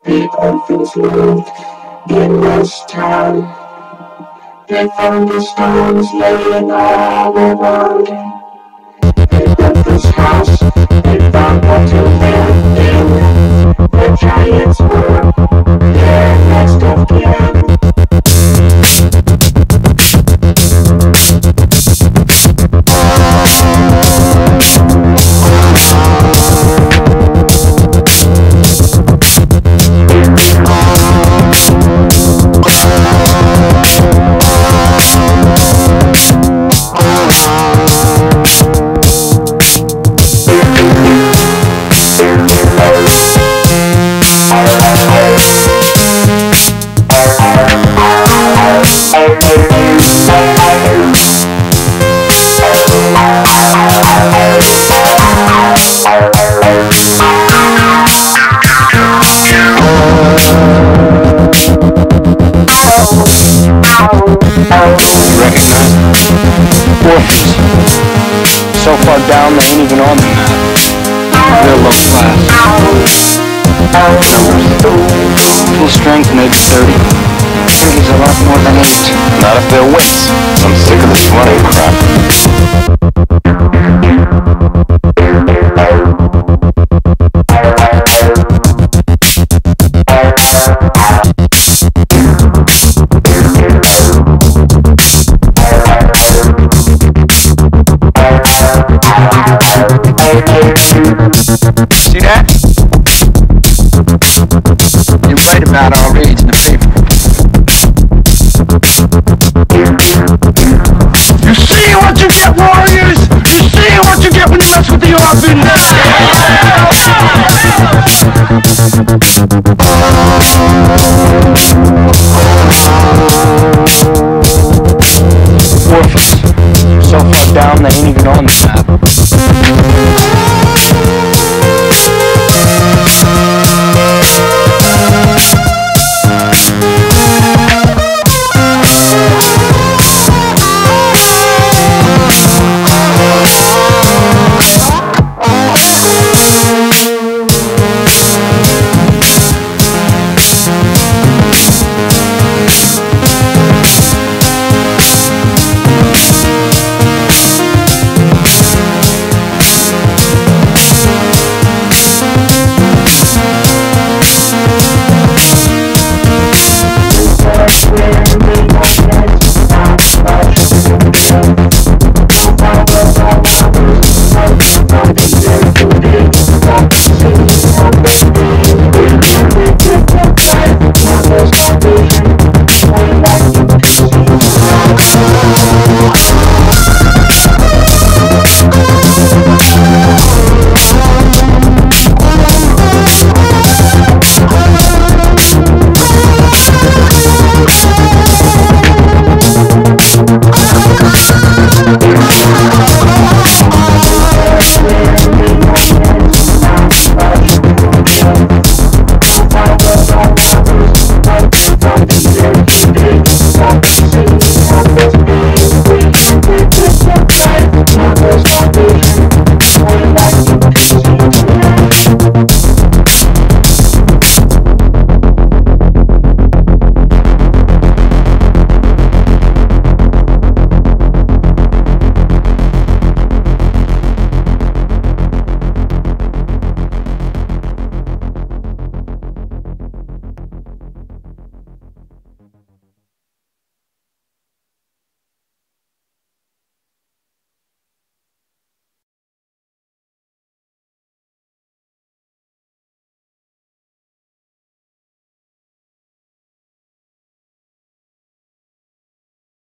The orphans lived in this town. They found the stones laying all around. They built this house, they found what to live in. The giants were their next of kin. Recognize orphans. So far down they ain't even on the map. Real low class. Full strength maybe 30. 30's a lot more than 8. Not if they're wits. I'm sick of this running crap. See that? You write about our age in the paper. You see what you get, warriors? You see what you get when you mess with the orphans?